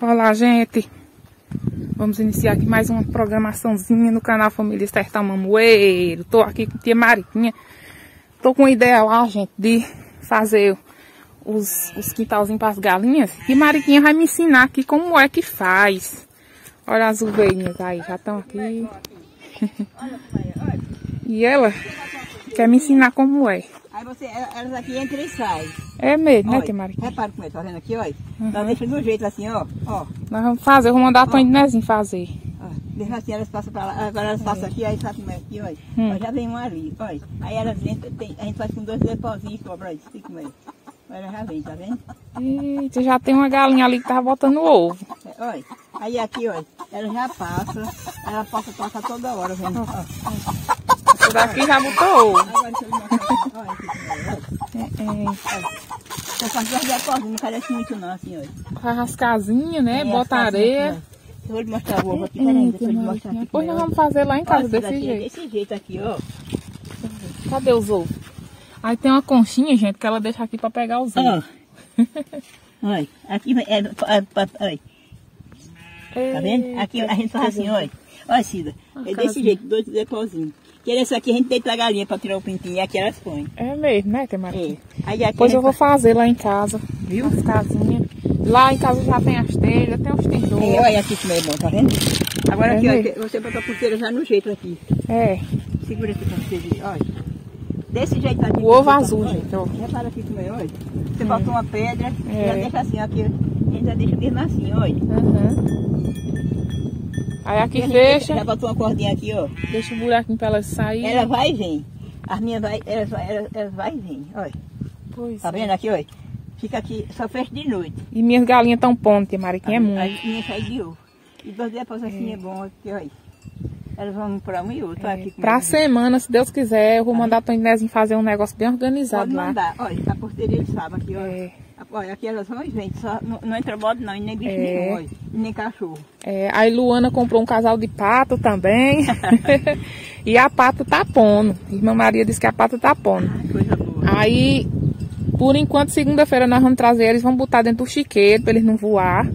Olá, gente. Vamos iniciar aqui mais uma programaçãozinha no canal Família Sertão Mamoeiro. Tô aqui com a tia Mariquinha. Tô com uma ideia lá, gente, de fazer os quintalzinhos para as galinhas. E Mariquinha vai me ensinar aqui como é que faz. Olha as ovelhinhas aí, já estão aqui. E ela quer me ensinar como é. Aí elas aqui entram e saem. É mesmo, né, Olha, tia Mariquinha? repara como é, tá vendo aqui, olha? Nós deixamos de um jeito assim, ó. Nós vamos fazer, eu vou mandar a Tonho Nezinho fazer. Deixa assim, elas passam pra lá, agora elas passam aqui, aí sabe como é aqui, olha. Ó, já vem uma ali, olha. Aí elas entram, a gente faz com 2 depósitos e cobra, olha, assim como é. Olha, já vem, tá vendo? Eita, já tem uma galinha ali que tava botando ovo. Olha, aí aqui, olha, ela já passa, ela passa toda hora, vendo? Ó. Essa daqui já botou ovo. Agora deixa eu mostrar, olha aqui como é, olha. Eu faço 2 depósitos, não parece muito não, assim, olha. Faz as casinhas, né? Bota areia. Eu vou lhe mostrar o ovo aqui, peraí, deixa eu lhe mostrar aqui. Depois nós vamos fazer lá em casa desse jeito. Desse jeito aqui, ó. Cadê os ovos? Aí tem uma conchinha, gente, que ela deixa aqui pra pegar os ovos. Olha, aqui olha. Tá vendo? Aqui a gente faz assim, olha. Olha, Cida, é desse jeito, 2 depósitos. Que esse aqui a gente deita a galinha pra tirar o pintinho e aqui elas põem. É mesmo, né, tia Maria? Aí aqui depois eu vou fazer lá em casa, viu? As casinhas. Lá em casa já tem as telhas, tem os tijolo. Olha aqui como é bom, tá vendo? Agora aqui, olha, você botou a pulseira já no jeito aqui. Segura aqui pra você ver, olha. Desse jeito aqui. O ovo azul, gente, ó. Repara aqui como é, olha. Você botou uma pedra, já deixa assim, aqui. A gente já deixa mesmo assim, olha. Aí aqui fecha. Já botou uma cordinha aqui, ó. Deixa o buraquinho pra elas saírem. Ela vai e vem. As minhas elas vai e vem, olha. Pois tá vendo aqui, olha? Fica aqui, só fecha de noite. E minhas galinhas estão pondo, tia Mariquinha, é muito. Aí minha sai de ovo. E depois assim é bom aqui, olha. Elas vão para um e outro. Aqui pra semana, se Deus quiser, eu vou mandar a Tonho Nezinho fazer um negócio bem organizado. Pode lá. Mandar. Olha, a porteira eles sabem aqui, olha. Olha, aqui elas vão e vêm, só não entra bode não, e nem bicho nenhum, olha, e nem cachorro. Aí Luana comprou um casal de pato também. E a pato tá pondo. Irmã Maria disse que a pato tá pondo. Coisa boa. Aí, por enquanto, segunda-feira nós vamos trazer eles, vamos botar dentro do chiqueiro para eles não voar.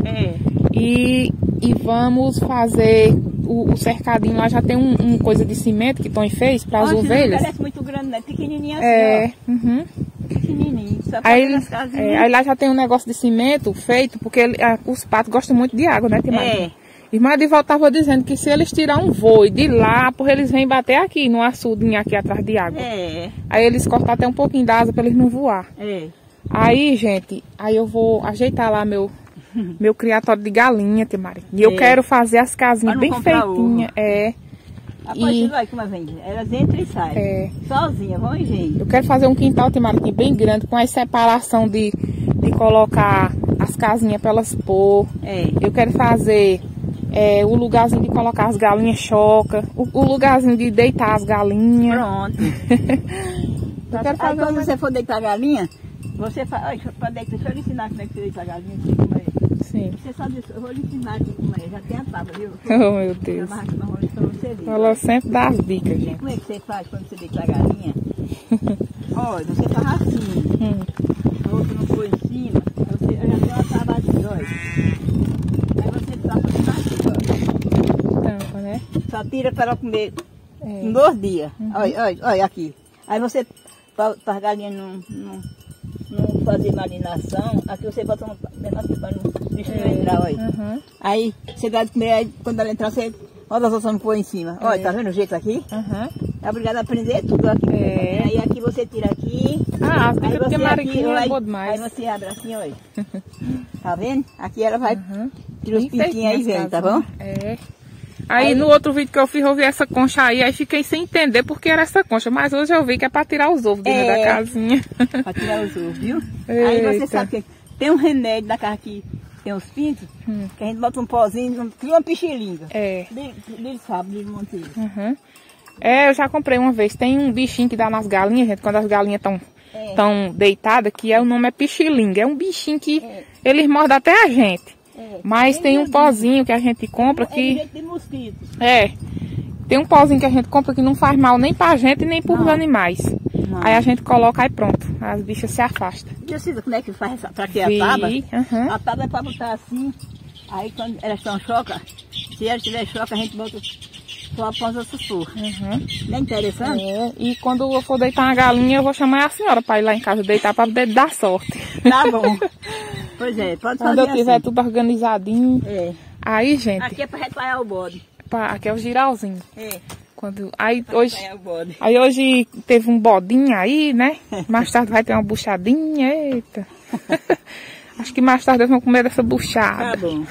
E vamos fazer o cercadinho lá, já tem um coisa de cimento que Tonho fez para as ovelhas. Parece muito grande, né? Pequenininho assim, ó. Pequenininho, só aí lá já tem um negócio de cimento feito, porque os patos gostam muito de água, né, tia Maria? Irmã Edivaldo estava dizendo que se eles tirar um voo de lá, por eles vêm bater aqui, no açudinho aqui atrás de água. Aí eles cortam até um pouquinho da asa para eles não voar. Aí, gente, aí eu vou ajeitar lá meu criatório de galinha, tia Maria. E eu quero fazer as casinhas bem feitinhas. Após vai como vende. Elas entram e saem. Sozinhas, vão e vêm. Eu quero fazer um quintal, tia Maria, bem grande, com a separação de colocar as casinhas para elas pôr. Eu quero fazer o lugarzinho de colocar as galinhas choca, o lugarzinho de deitar as galinhas. Pronto. Eu quero fazer quando você for deitar a galinha, você faz. Deixa eu lhe ensinar como é que você deita a galinha. Sim. Você sabe disso, eu vou lhe ensinar aqui como é. Já tem a tábua, viu? Oh, meu Deus. Ela sempre dá as dicas, gente. Como é que você faz quando você deita a galinha? Olha, você faz assim. A outra não foi em cima. Eu já tenho uma tábua assim, olha. Aí você tampa assim, ó. Tampa, né? Só tira para ela comer em 2 dias. Olha aqui. Aí você, para as galinhas não fazer malinação, aqui você bota um negócio para o bicho não entrar, olha. Aí você dá de comer, aí, quando ela entrar, você olha as outras não põe em cima. Olha, tá vendo o jeito aqui? É obrigado a aprender tudo aqui. Aí aqui você tira aqui. As dicas porque Mariquinha é boa demais. Aí você abre assim, olha. Tá vendo? Aqui ela vai tirar os pintinhos aí e vem, tá bom? Aí no outro vídeo que eu fiz, eu vi essa concha aí fiquei sem entender porque era essa concha. Mas hoje eu vi que é para tirar os ovos dentro da casinha. Para tirar os ovos, viu? Aí você sabe que tem um remédio da casa aqui, tem os pintos, que a gente bota um pozinho, cria uma pichilinga. Eles sabem, eles montam isso. Eu já comprei uma vez. Tem um bichinho que dá nas galinhas, gente, quando as galinhas estão deitadas, que o nome é pichilinga. É um bichinho que eles mordem até a gente. Mas tem um pozinho que a gente compra que... de mosquito. Tem um pozinho que a gente compra que não faz mal nem pra gente nem pros animais. Aí a gente coloca e pronto. As bichas se afastam. Precisa como é que faz pra que a tábua? A tábua é pra botar assim Aí quando elas estão choca, se elas tiver choca, a gente bota só a ponta sussurro. Não é interessante? É, e quando eu for deitar uma galinha, eu vou chamar a senhora para ir lá em casa deitar para poder dar sorte. Tá bom. Pois é, pode fazer. Quando eu tiver assim. tudo organizadinho. É. Aí, gente. Aqui é para retalhar o bode. Aqui é o giralzinho. É. Aí hoje teve um bodinho aí, né? Mais tarde vai ter uma buchadinha. Eita. Acho que mais tarde eles vão comer dessa buchada. Tá bom.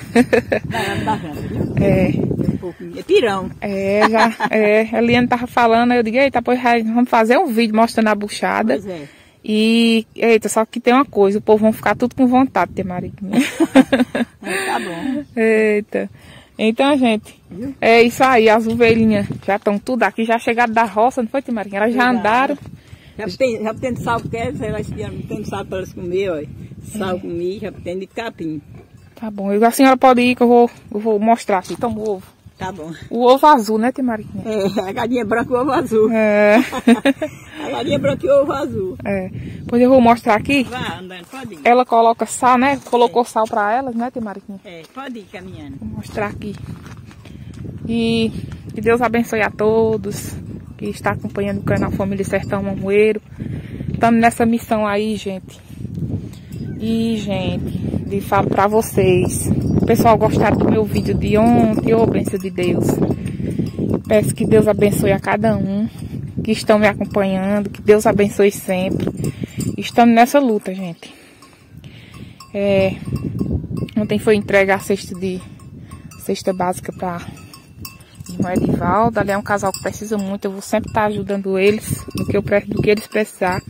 É. Um pouquinho. É pirão. A Eliane tava falando, aí eu digo, eita, pois vamos fazer um vídeo mostrando a buchada. Pois é. E, eita, só que tem uma coisa, o povo vão ficar tudo com vontade de ter mariquinha. Tá bom. Eita. Então, gente, é isso aí, as ovelhinhas já estão tudo aqui, já chegaram da roça, não foi, Timarinha? Elas já andaram. Já tem sal, porque elas tem sal para elas comer, olha. Sal com milho, já tem de capim. Tá bom, a senhora pode ir que eu vou mostrar aqui. Toma o ovo. Tá bom. O ovo azul, né, Timarinha? É, a galinha branca e o ovo azul. É. A galinha branca e o ovo azul. É. Pois eu vou mostrar aqui. Vá andando, pode ir. Ela coloca sal, né? Colocou sal para elas, né, Timarinha? É, pode ir caminhando. Vou mostrar aqui. E que Deus abençoe a todos que está acompanhando o canal Família Sertão Mamoeiro. Estamos nessa missão aí, gente. E, gente, falo pra vocês. O pessoal gostaram do meu vídeo de ontem, ô bênção de Deus. Peço que Deus abençoe a cada um que estão me acompanhando. Que Deus abençoe sempre. Estamos nessa luta, gente. Ontem foi entregue a cesta básica para irmã Edivaldo. Ali é um casal que precisa muito. Eu vou sempre estar ajudando eles do que eles precisar.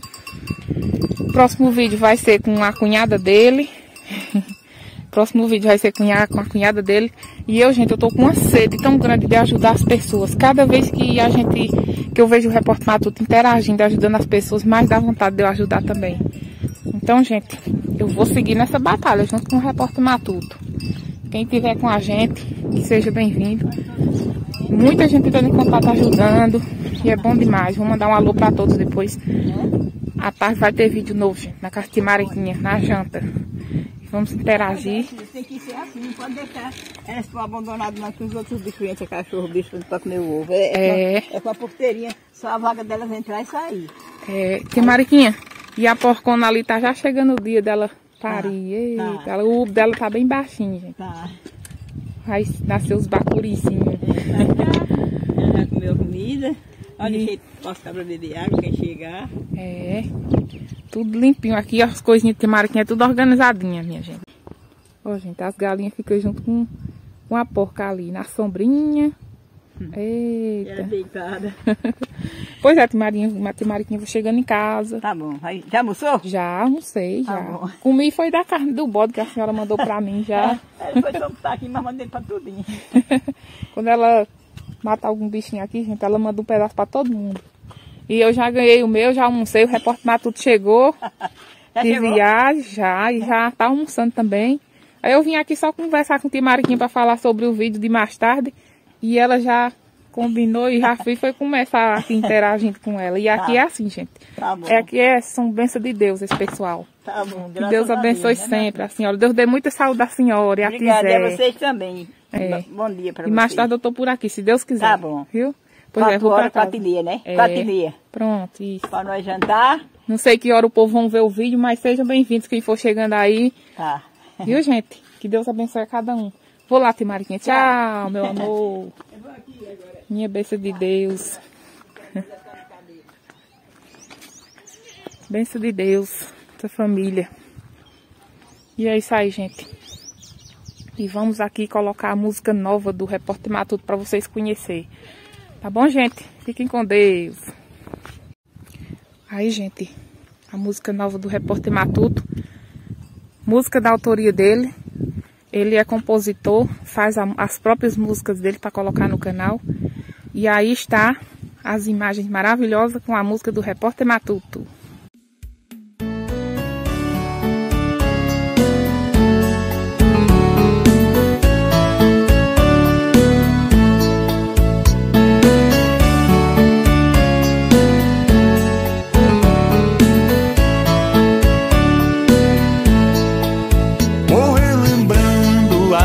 O próximo vídeo vai ser com a cunhada dele. Próximo vídeo vai ser com a cunhada dele. E eu, gente, eu tô com uma sede tão grande de ajudar as pessoas. Cada vez que eu vejo o Repórter Matuto interagindo, ajudando as pessoas, mais dá vontade de eu ajudar também. Então, gente, eu vou seguir nessa batalha junto com o Repórter Matuto. Quem estiver com a gente, que seja bem-vindo. Muita gente entrando em contato ajudando. E é bom demais. Vou mandar um alô para todos depois. À tarde vai ter vídeo novo, gente, na casa de Mariquinha, na janta. Vamos interagir. Tem que ser assim, não pode deixar elas for abandonadas lá com os outros bichos, entre cachorro, bicho, para comer o ovo. É com a porteirinha, só a vaga delas entrar e sair. Tem Mariquinha. E a porcona ali tá já chegando o dia dela parir. Eita, o ovo dela tá bem baixinho, gente. Tá. Vai nascer os bacurizinhos. Ela já comeu a comida. Olha, deixei posso para beber água, quem chegar. Tudo limpinho aqui, as coisinhas de Mariquinha, tudo organizadinha, minha gente. Ó, gente, as galinhas ficam junto com a porca ali, na sombrinha. Eita. Ela deitada. Pois é, Mariquinha, vou chegando em casa. Tá bom. Já almoçou? Já almocei, já. Tá bom. Comi foi da carne do bode que a senhora mandou pra mim já. Ela foi só botar aqui, mas mandei pra tudinho. Quando ela mata algum bichinho aqui, gente, ela manda um pedaço pra todo mundo. E eu já ganhei o meu, já almocei, o Repórter Matuto chegou. De viagem, e já tá almoçando também. Aí eu vim aqui só conversar com o Tia Mariquinha pra falar sobre o vídeo de mais tarde. E ela já combinou e já foi começar aqui interagindo com ela. E aqui é assim, gente. Tá bom. Aqui são bênçãos de Deus, esse pessoal. Tá bom, que Deus abençoe sempre a senhora. Deus dê muita saúde à senhora e a Obrigada, Tizé. a vocês também. Bom dia pra vocês. E mais tarde eu tô por aqui, se Deus quiser. Tá bom. Viu? Pois vou pra 4h30, né? 4h30. Pronto, isso. Pra nós jantar. Não sei que hora o povo vão ver o vídeo, mas sejam bem-vindos quem for chegando aí. Tá. Viu, gente? Que Deus abençoe a cada um. Vou lá, Tia Mariquinha. Tchau, meu amor. Eu vou aqui agora. Minha bênção de Deus. Bênção de Deus, essa família. E é isso aí, gente. E vamos aqui colocar a música nova do Repórter Matuto para vocês conhecerem. Tá bom, gente? Fiquem com Deus. Aí, gente, a música nova do Repórter Matuto. Música da autoria dele. Ele é compositor, faz as próprias músicas dele para colocar no canal. E aí está as imagens maravilhosas com a música do Repórter Matuto.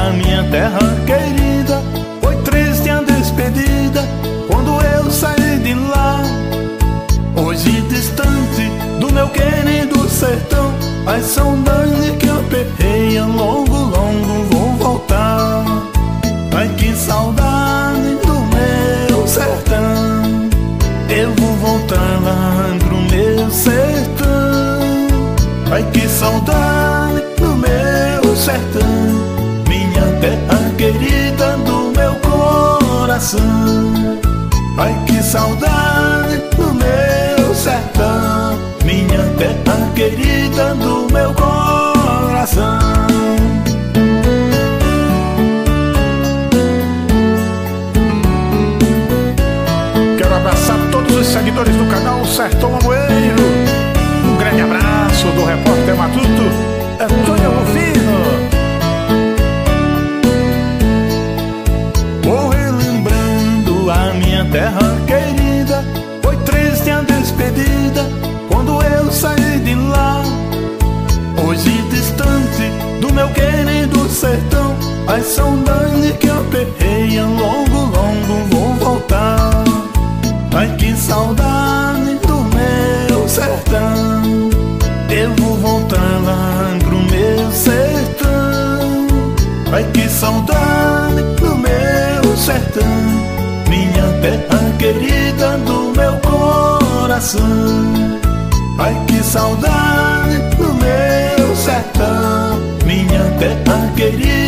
a minha terra querida. Foi triste a despedida quando eu saí de lá. Hoje distante do meu querido sertão, as saudades que aperreia, logo, logo vou voltar. Ai, que saudade do meu sertão, eu vou voltar lá pro meu sertão. Ai, que saudade do meu sertão, minha terra querida do meu coração. Ai, que saudade do meu sertão, minha terra querida do meu coração. Quero abraçar todos os seguidores do canal Sertão Amoeiro. Um grande abraço do repórter matuto Antônio Rufino. Vou relembrando a minha terra querida. Foi triste a despedida quando eu saí de lá. Hoje distante do meu querido sertão, as saudades que aperreia, logo, logo vou voltar. Ai, que saudade do meu sertão, eu vou voltar lá pro meu sertão. Ai, que saudade do meu sertão, minha terra querida do meu coração. Ai, que saudade do meu sertão, minha terra querida